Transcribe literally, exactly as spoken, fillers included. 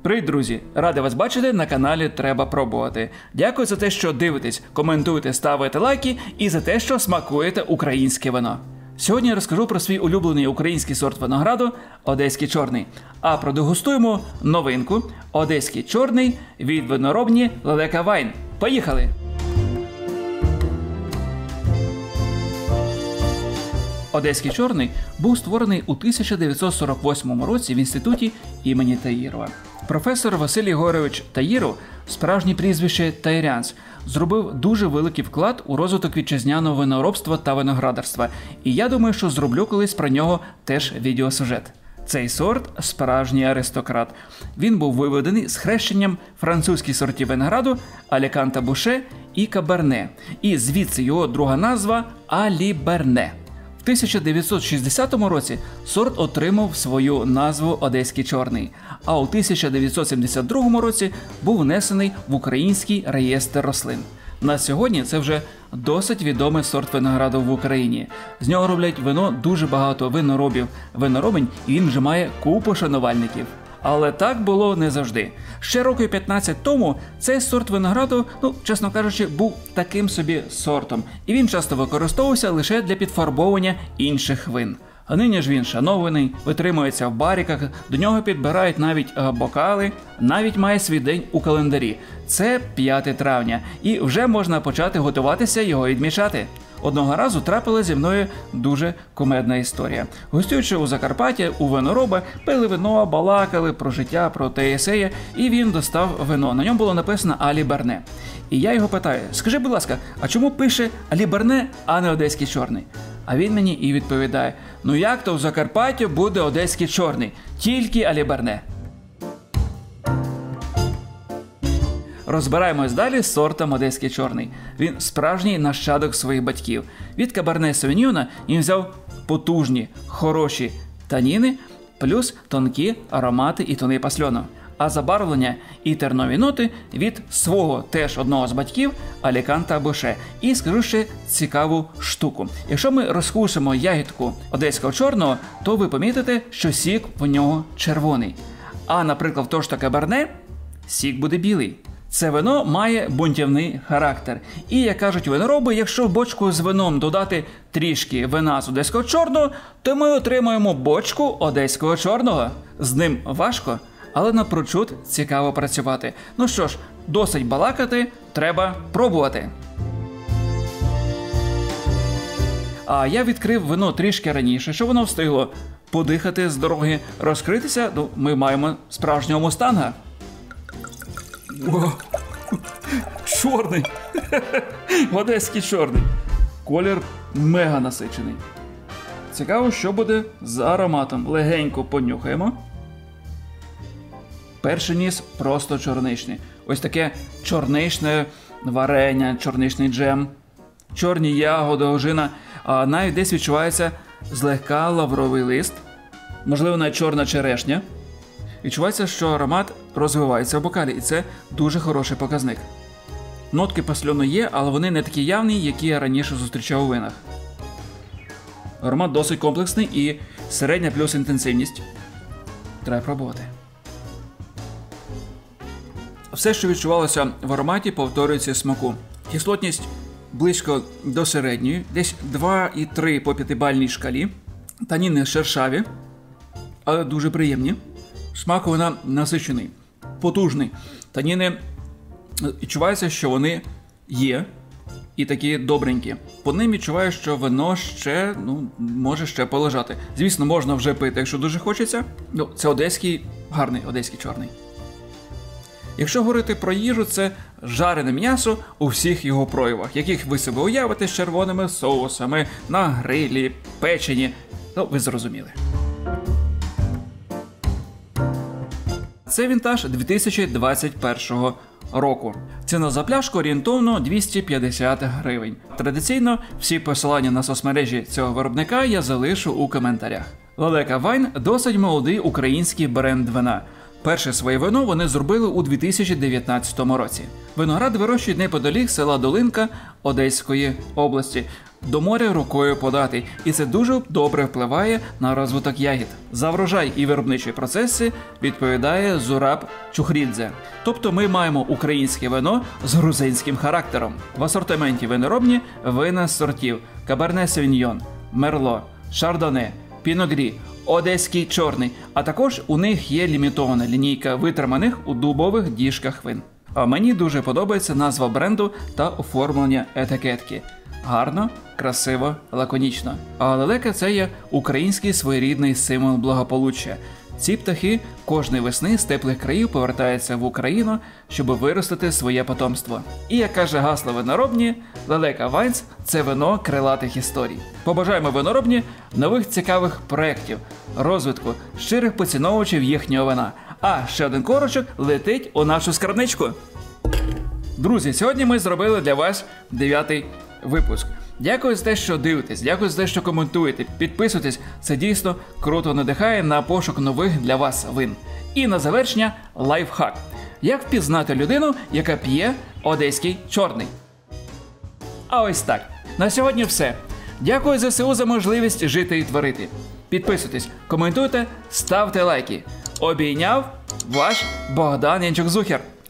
Привіт, друзі! Радий вас бачити на каналі Треба пробувати. Дякую за те, що дивитесь, коментуєте, ставите лайки і за те, що смакуєте українське вино. Сьогодні я розкажу про свій улюблений український сорт винограду – Одеський чорний. А продегустуємо новинку – Одеський чорний від виноробні Лелека Вайн. Поїхали! Одеський чорний був створений у тисяча дев'ятсот сорок восьмому році в інституті імені Таїрова. Професор Василь Єгорович Таїров, справжнє прізвище Таїрянц, зробив дуже великий вклад у розвиток вітчизняного виноробства та виноградарства. І я думаю, що зроблю колись про нього теж відеосюжет. Цей сорт – справжній аристократ. Він був виведений з хрещенням французьких сортів винограду Аліканта Буше і Каберне. І звідси його друга назва – Аліберне. В тисяча дев'ятсот шістдесятому році сорт отримав свою назву Одеський чорний, а у тисяча дев'ятсот сімдесят другому році був внесений в Український реєстр рослин. На сьогодні це вже досить відомий сорт винограду в Україні. З нього роблять вино дуже багато виноробів, виноробень, і він вже має купу шанувальників. Але так було не завжди. Ще років п'ятнадцять тому цей сорт винограду, ну, чесно кажучи, був таким собі сортом. І він часто використовувався лише для підфарбовування інших вин. А нині ж він шанований, витримується в баріках, до нього підбирають навіть бокали, навіть має свій день у календарі. Це п'яте травня, і вже можна почати готуватися його відмічати. Одного разу трапила зі мною дуже кумедна історія. Гостюючи у Закарпатті, у винороба, пили вино, балакали про життя, про те і сеє, і він достав вино. На ньому було написано Аліберне. І я його питаю: скажи, будь ласка, а чому пише Аліберне, а не Одеський чорний? А він мені і відповідає: ну як то в Закарпатті буде Одеський чорний, тільки Аліберне. Розбираємось далі з сортом Одеський чорний. Він справжній нащадок своїх батьків. Від Каберне Совіньйона він взяв потужні, хороші таніни, плюс тонкі аромати і тони пасльону. А забарвлення і тернові ноти від свого теж одного з батьків Аліканта Буше. І скажу ще цікаву штуку. Якщо ми розкусимо ягідку Одеського чорного, то ви помітите, що сік в нього червоний. А, наприклад, в того ж та Каберне сік буде білий. Це вино має бунтівний характер. І, як кажуть винороби, якщо в бочку з вином додати трішки вина з Одеського чорного, то ми отримаємо бочку Одеського чорного. З ним важко, але напрочуд цікаво працювати. Ну що ж, досить балакати, треба пробувати. А я відкрив вино трішки раніше, щоб воно встигло подихати з дороги, розкритися. Ну, ми маємо справжнього мустанга. О, чорний! Одеський чорний. Колір мега насичений. Цікаво, що буде з ароматом. Легенько понюхаємо. Перший ніс просто чорничний. Ось таке чорничне варення, чорничний джем, чорні ягоди, ожина. А навіть десь відчувається злегка лавровий лист, можливо, навіть чорна черешня. Відчувається, що аромат розвивається в бокалі, і це дуже хороший показник. Нотки пасльону є, але вони не такі явні, які я раніше зустрічав у винах. Аромат досить комплексний і середня плюс інтенсивність. Треба пробувати. Все, що відчувалося в ароматі, повторюється в смаку. Кислотність близько до середньої, десь два і три по п'ятибальній шкалі. Таніни шершаві, але дуже приємні. Смак вина насичений, потужний. Таніни, відчувається, що вони є і такі добренькі. По ним відчуваю, що вино ще, ну, може ще полежати. Звісно, можна вже пити, якщо дуже хочеться. Ну, це одеський, гарний одеський чорний. Якщо говорити про їжу, це жарене м'ясо у всіх його проявах, яких ви себе уявите з червоними соусами, на грилі, печені. Ну, ви зрозуміли. Це вінтаж дві тисячі двадцять першого року. Ціна за пляшку орієнтовно двісті п'ятдесят гривень. Традиційно всі посилання на соцмережі цього виробника я залишу у коментарях. Лелека Вайн – досить молодий український бренд вина. Перше своє вино вони зробили у дві тисячі дев'ятнадцятому році. Виноград вирощують неподалік села Долинка Одеської області. До моря рукою подати, і це дуже добре впливає на розвиток ягід. За врожай і виробничі процеси відповідає Зураб Чухрідзе. Тобто ми маємо українське вино з грузинським характером. В асортименті виноробні вина з сортів Каберне Савіньйон, Мерло, Шардоне, Піногрі, Одеський чорний, а також у них є лімітована лінійка витриманих у дубових діжках вин. А мені дуже подобається назва бренду та оформлення етикетки. Гарно, красиво, лаконічно. А лелека – це є український своєрідний символ благополуччя. Ці птахи кожної весни з теплих країв повертаються в Україну, щоб виростити своє потомство. І як каже гасло виноробні, лелека Вайнс – це вино крилатих історій. Побажаємо виноробні нових цікавих проєктів, розвитку, щирих поціновувачів їхнього вина. А ще один корочок летить у нашу скарбничку. Друзі, сьогодні ми зробили для вас дев'ятий випуск. Дякую за те, що дивитесь, дякую за те, що коментуєте, підписуйтесь, це дійсно круто надихає на пошук нових для вас вин. І на завершення лайфхак. Як впізнати людину, яка п'є одеський чорний? А ось так. На сьогодні все. Дякую ЗСУ за можливість жити і творити. Підписуйтесь, коментуйте, ставте лайки. Обійняв ваш Богдан Янчук-Зухер.